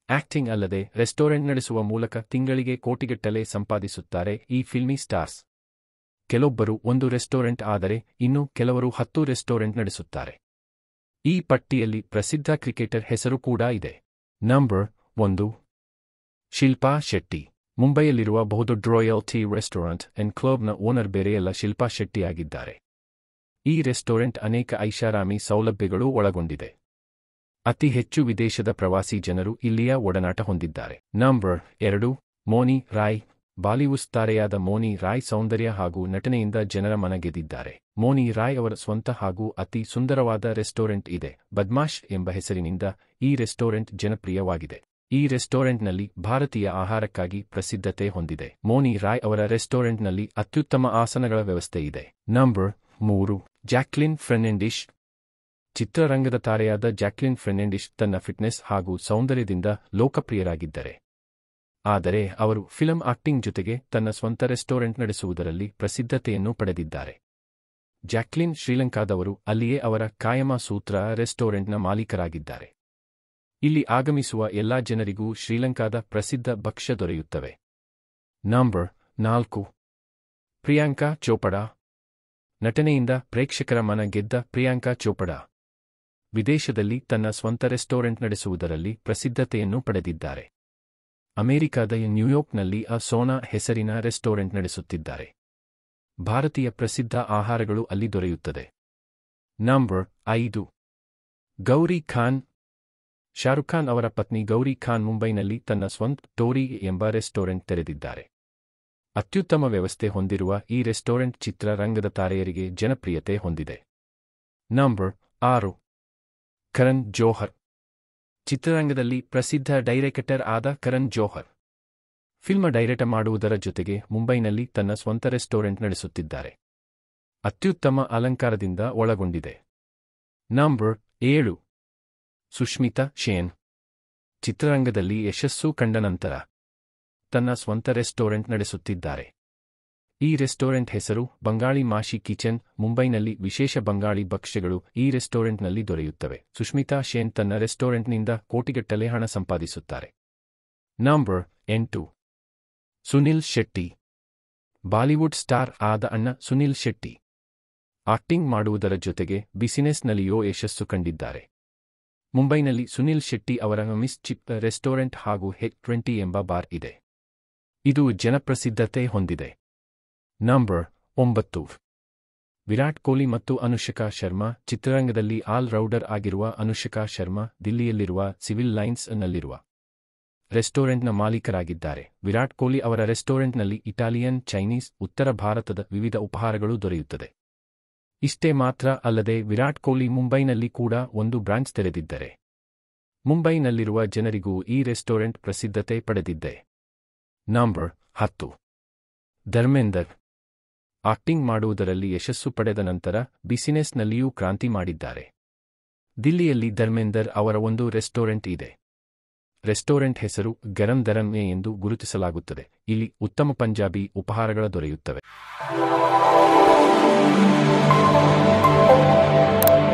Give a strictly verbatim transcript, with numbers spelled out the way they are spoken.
Acting ಅಲ್ಲದೆ restaurant ನಡೆಸುವ ಮೂಲಕ ತಿಂಗಳಿಗೆ ಕೋಟಿಗಟ್ಟಲೆ ಸಂಪಾದಿಸುತ್ತಾರೆ ಈ ಫಿಲ್ಮಿ ಸ್ಟಾರ್ಸ್. ಕೆಲವೊಬ್ಬರು ಒಂದು ರೆಸ್ಟೋರೆಂಟ್ ಆದರೆ ಇನ್ನು ಕೆಲವರು ಹತ್ತು ರೆಸ್ಟೋರೆಂಟ್ ನಡೆಸುತ್ತಾರೆ. ಈ ಪಟ್ಟಿಯಲ್ಲಿ ಪ್ರಸಿದ್ಧ ಕ್ರಿಕೆಟರ್ ಹೆಸರು ಕೂಡ ಇದೆ. ನಂಬರ್ ಒಂದು, ಶಿಲ್ಪಾ ಶೆಟ್ಟಿ. ಮುಂಬೈಯಲ್ಲಿರುವ ಬಹುದೊಡ್ಡ ರಾಯಲ್ ಟೀ ರೆಸ್ಟೋರೆಂಟ್ ಅಂಡ್ ಕ್ಲಬ್ನ ಓನರ್ ಬೇರೆಯಲ್ಲ ಶಿಲ್ಪಾ ಶೆಟ್ಟಿ ಆಗಿದ್ದಾರೆ. ಈ ರೆಸ್ಟೋರೆಂಟ್ ಅನೇಕ ಐಷಾರಾಮಿ ಸೌಲಭ್ಯಗಳು ಒಳಗೊಂಡಿದೆ. ಅತಿ ಹೆಚ್ಚು ವಿದೇಶದ ಪ್ರವಾಸಿ ಜನರು ಇಲ್ಲಿಯ ಒಡನಾಟ ಹೊಂದಿದ್ದಾರೆ. ನಂಬರ್ ಎರಡು, ಮೋನಿ ರಾಯ್. ಬಾಲಿವುಡ್ ತಾರೆಯಾದ ಮೋನಿ ರಾಯ್ ಸೌಂದರ್ಯ ಹಾಗೂ ನಟನೆಯಿಂದ ಜನರ ಮನ ಗೆದ್ದಿದ್ದಾರೆ. ಮೋನಿ ರಾಯ್ ಅವರ ಸ್ವಂತ ಹಾಗೂ ಅತಿ ಸುಂದರವಾದ ರೆಸ್ಟೋರೆಂಟ್ ಇದೆ. ಬದ್ಮಾಶ್ ಎಂಬ ಹೆಸರಿನಿಂದ ಈ ರೆಸ್ಟೋರೆಂಟ್ ಜನಪ್ರಿಯವಾಗಿದೆ. ಈ ರೆಸ್ಟೋರೆಂಟ್ನಲ್ಲಿ ಭಾರತೀಯ ಆಹಾರಕ್ಕಾಗಿ ಪ್ರಸಿದ್ಧತೆ ಹೊಂದಿದೆ. ಮೋನಿ ರಾಯ್ ಅವರ ರೆಸ್ಟೋರೆಂಟ್ನಲ್ಲಿ ಅತ್ಯುತ್ತಮ ಆಸನಗಳ ವ್ಯವಸ್ಥೆ ಇದೆ. ನಂಬರ್ ಮೂರು, ಜಾಕ್ಲಿನ್ ಫೆರ್ನಾಂಡಿಸ್. ಚಿತ್ರರಂಗದ ತಾರೆಯಾದ ಜಾಕ್ಲಿನ್ ಫೆರ್ನಾಂಡಿಸ್ ತನ್ನ ಫಿಟ್ನೆಸ್ ಹಾಗೂ ಸೌಂದರ್ಯದಿಂದ ಲೋಕಪ್ರಿಯರಾಗಿದ್ದಾರೆ. ಆದರೆ ಅವರು ಫಿಲ್ಮ್ ಆಕ್ಟಿಂಗ್ ಜೊತೆಗೆ ತನ್ನ ಸ್ವಂತ ರೆಸ್ಟೋರೆಂಟ್ ನಡೆಸುವುದರಲ್ಲಿ ಪ್ರಸಿದ್ಧತೆಯನ್ನು ಪಡೆದಿದ್ದಾರೆ. ಜಾಕ್ಲಿನ್ ಶ್ರೀಲಂಕಾದವರು, ಅಲ್ಲಿಯೇ ಅವರ ಕಾಯಮ ಸೂತ್ರ ರೆಸ್ಟೋರೆಂಟ್ನ ಮಾಲೀಕರಾಗಿದ್ದಾರೆ. ಇಲ್ಲಿ ಆಗಮಿಸುವ ಎಲ್ಲಾ ಜನರಿಗೂ ಶ್ರೀಲಂಕಾದ ಪ್ರಸಿದ್ಧ ಭಕ್ಷ್ಯ ದೊರೆಯುತ್ತವೆ. ನಂಬರ್ ನಾಲ್ಕು, ಪ್ರಿಯಾಂಕಾ ಚೋಪಡಾ. ನಟನೆಯಿಂದ ಪ್ರೇಕ್ಷಕರ ಮನ ಗೆದ್ದ ಪ್ರಿಯಾಂಕಾ ಚೋಪಡಾ ವಿದೇಶದಲ್ಲಿ ತನ್ನ ಸ್ವಂತ ರೆಸ್ಟೋರೆಂಟ್ ನಡೆಸುವುದರಲ್ಲಿ ಪ್ರಸಿದ್ಧತೆಯನ್ನು ಪಡೆದಿದ್ದಾರೆ. ಅಮೆರಿಕದ ನ್ಯೂಯಾರ್ಕ್ನಲ್ಲಿ ಅ ಸೋನಾ ಹೆಸರಿನ ರೆಸ್ಟೋರೆಂಟ್ ನಡೆಸುತ್ತಿದ್ದಾರೆ. ಭಾರತೀಯ ಪ್ರಸಿದ್ಧ ಆಹಾರಗಳು ಅಲ್ಲಿ ದೊರೆಯುತ್ತದೆ. ನಂಬರ್ ಐದು, ಗೌರಿ ಖಾನ್. ಶಾರುಖ್ ಖಾನ್ ಅವರ ಪತ್ನಿ ಗೌರಿ ಖಾನ್ ಮುಂಬೈನಲ್ಲಿ ತನ್ನ ಸ್ವಂತ ಟೋರಿ ಎಂಬ ರೆಸ್ಟೋರೆಂಟ್ ತೆರೆದಿದ್ದಾರೆ. ಅತ್ಯುತ್ತಮ ವ್ಯವಸ್ಥೆ ಹೊಂದಿರುವ ಈ ರೆಸ್ಟೋರೆಂಟ್ ಚಿತ್ರರಂಗದ ತಾರೆಯರಿಗೆ ಜನಪ್ರಿಯತೆ ಹೊಂದಿದೆ. ನಂಬರ್ ಆರು, ಕರಣ್ ಜೋಹರ್. ಚಿತ್ರರಂಗದಲ್ಲಿ ಪ್ರಸಿದ್ಧ ಡೈರೆಕ್ಟರ್ ಆದ ಕರಣ್ ಜೋಹರ್ ಫಿಲ್ಮ್ ಡೈರೆಕ್ಟ್ ಮಾಡುವುದರ ಜೊತೆಗೆ ಮುಂಬೈನಲ್ಲಿ ತನ್ನ ಸ್ವಂತ ರೆಸ್ಟೋರೆಂಟ್ ನಡೆಸುತ್ತಿದ್ದಾರೆ. ಅತ್ಯುತ್ತಮ ಅಲಂಕಾರದಿಂದ ಒಳಗೊಂಡಿದೆ. ನಂಬರ್ ಏಳು, ಸುಷ್ಮಿತಾ ಸೇನ್. ಚಿತ್ರರಂಗದಲ್ಲಿ ಯಶಸ್ಸು ಕಂಡ ನಂತರ ತನ್ನ ಸ್ವಂತ ರೆಸ್ಟೋರೆಂಟ್ ನಡೆಸುತ್ತಿದ್ದಾರೆ. ಈ ರೆಸ್ಟೋರೆಂಟ್ ಹೆಸರು ಬಂಗಾಳಿ ಮಾಶಿ ಕಿಚನ್. ಮುಂಬೈನಲ್ಲಿ ವಿಶೇಷ ಬಂಗಾಳಿ ಭಕ್ಷ್ಯಗಳು ಈ ರೆಸ್ಟೋರೆಂಟ್ನಲ್ಲಿ ದೊರೆಯುತ್ತವೆ. ಸುಷ್ಮಿತಾ ಸೇನ್ ತನ್ನ ರೆಸ್ಟೋರೆಂಟ್ನಿಂದ ಕೋಟಿಗಟ್ಟಲೆ ಹಣ ಸಂಪಾದಿಸುತ್ತಾರೆ. ನಂಬರ್ ಎಂಟು, ಸುನಿಲ್ ಶೆಟ್ಟಿ. ಬಾಲಿವುಡ್ ಸ್ಟಾರ್ ಆದ ಅಣ್ಣ ಸುನಿಲ್ ಶೆಟ್ಟಿ ಆಕ್ಟಿಂಗ್ ಮಾಡುವುದರ ಜೊತೆಗೆ ಬಿಸಿನೆಸ್ನಲ್ಲಿಯೂ ಯಶಸ್ಸು ಕಂಡಿದ್ದಾರೆ. ಮುಂಬೈನಲ್ಲಿ ಸುನಿಲ್ ಶೆಟ್ಟಿ ಅವರ ಮಿಸ್ ಚಿಪ್ ರೆಸ್ಟೋರೆಂಟ್ ಹಾಗೂ ಹೆಚ್ ಟ್ವೆಂಟಿ ಎಂಬ ಬಾರ್ ಇದೆ. ಇದು ಜನಪ್ರಸಿದ್ಧತೆ ಹೊಂದಿದೆ. ನಂಬರ್ ಒಂಬತ್ತು, ವಿರಾಟ್ ಕೊಹ್ಲಿ ಮತ್ತು ಅನುಷ್ಕಾ ಶರ್ಮಾ. ಚಿತ್ರರಂಗದಲ್ಲಿ ಆಲ್ ರೌಂಡರ್ ಆಗಿರುವ ಅನುಷ್ಕಾ ಶರ್ಮಾ ದಿಲ್ಲಿಯಲ್ಲಿರುವ ಸಿವಿಲ್ ಲೈನ್ಸ್ ನಲ್ಲಿರುವ ರೆಸ್ಟೋರೆಂಟ್ನ ಮಾಲೀಕರಾಗಿದ್ದಾರೆ. ವಿರಾಟ್ ಕೊಹ್ಲಿ ಅವರ ರೆಸ್ಟೋರೆಂಟ್ನಲ್ಲಿ ಇಟಾಲಿಯನ್, ಚೈನೀಸ್, ಉತ್ತರ ಭಾರತದ ವಿವಿಧ ಉಪಹಾರಗಳು ದೊರೆಯುತ್ತದೆ. ಇಷ್ಟೇ ಮಾತ್ರ ಅಲ್ಲದೆ ವಿರಾಟ್ ಕೊಹ್ಲಿ ಮುಂಬೈನಲ್ಲಿ ಕೂಡ ಒಂದು ಬ್ರಾಂಚ್ ತೆರೆದಿದ್ದಾರೆ. ಮುಂಬೈನಲ್ಲಿರುವ ಜನರಿಗೂ ಈ ರೆಸ್ಟೋರೆಂಟ್ ಪ್ರಸಿದ್ಧತೆ ಪಡೆದಿದೆ. ನಂಬರ್ ಹತ್ತು, ಧರ್ಮೇಂದರ್. ಆಕ್ಟಿಂಗ್ ಮಾಡುವುದರಲ್ಲಿ ಯಶಸ್ಸು ಪಡೆದ ನಂತರ ಬಿಸಿನೆಸ್ನಲ್ಲಿಯೂ ಕ್ರಾಂತಿ ಮಾಡಿದ್ದಾರೆ. ದಿಲ್ಲಿಯಲ್ಲಿ ಧರ್ಮೇಂದರ್ ಅವರ ಒಂದು ರೆಸ್ಟೋರೆಂಟ್ ಇದೆ. ರೆಸ್ಟೋರೆಂಟ್ ಹೆಸರು ಗರಂ ದರಂ ಎ ಎಂದು ಗುರುತಿಸಲಾಗುತ್ತದೆ. ಇಲ್ಲಿ ಉತ್ತಮ ಪಂಜಾಬಿ ಉಪಹಾರಗಳ ದೊರೆಯುತ್ತವೆ.